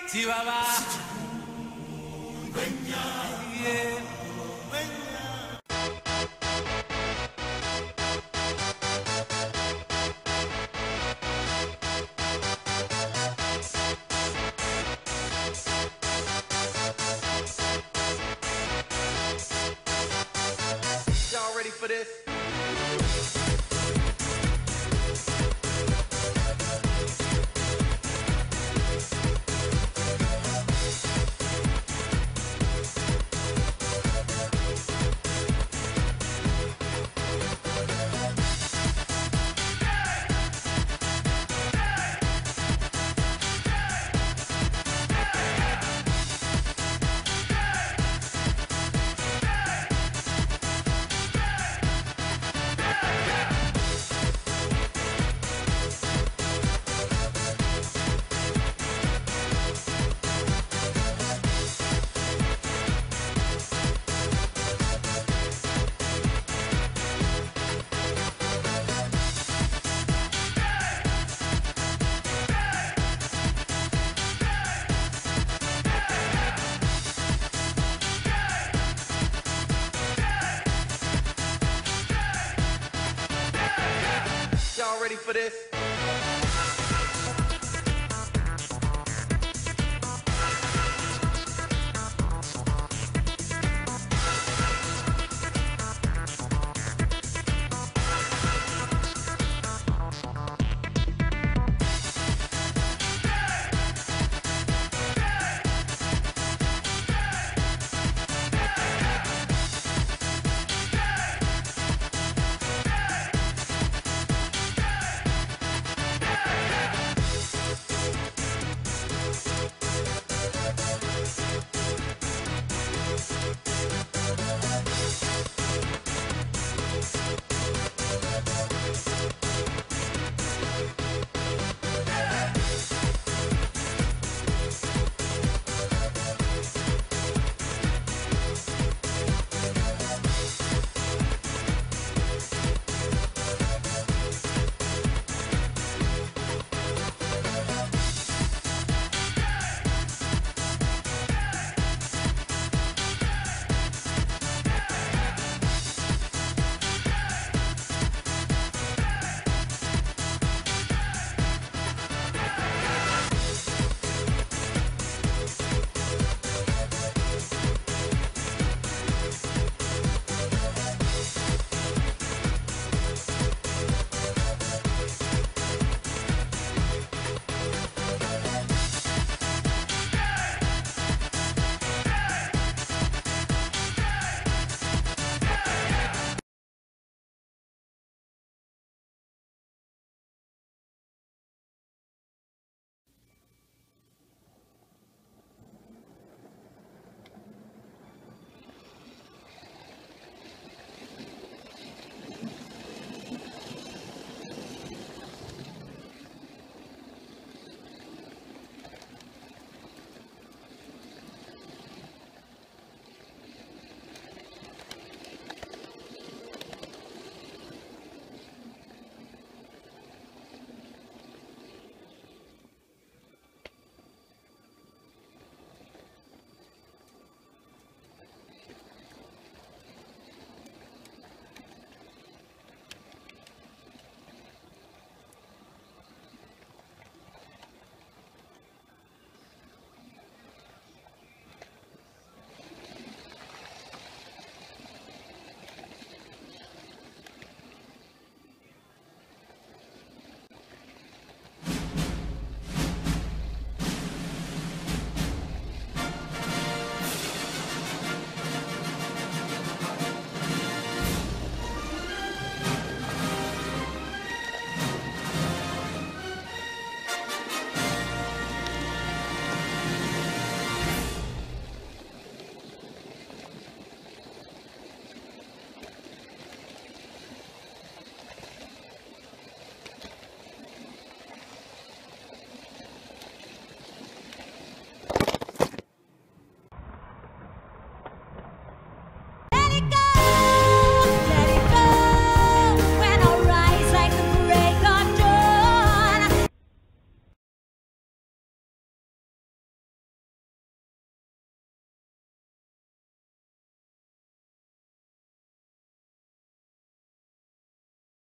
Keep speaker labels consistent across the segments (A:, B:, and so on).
A: Chihuahua. Yeah.
B: Y'all ready for this? Y'all ready for this?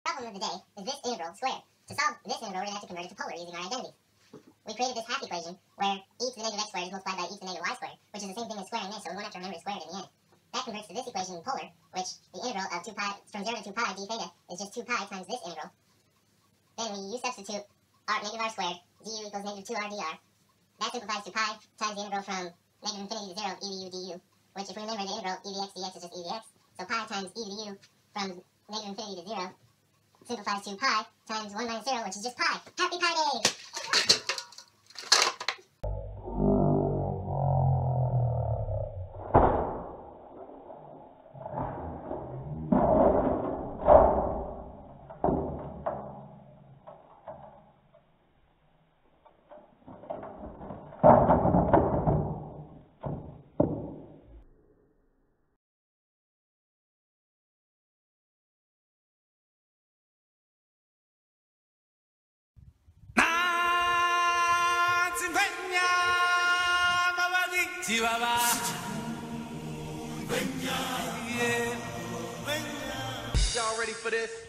A: problem of the day is this integral squared. To solve this integral, we're going to have to convert it to polar using our identities. We created this half equation where e to the negative x squared is multiplied by e to the negative y squared, which is the same thing as squaring this, so we won't have to remember to square it in the end. That converts to this equation in polar, which the integral of 2 pi, from 0 to 2 pi d theta is just 2 pi times this integral. Then we substitute negative r squared, du equals negative 2r dr. That simplifies to pi times the integral from negative infinity to 0 e to the u du, which if we remember the integral e to the x dx is just e to the x, so pi times e to the u from negative infinity to 0 simplifies to pi times 1 minus 0, which is just pi. Happy Pi Day!
B: Y'all ready for this?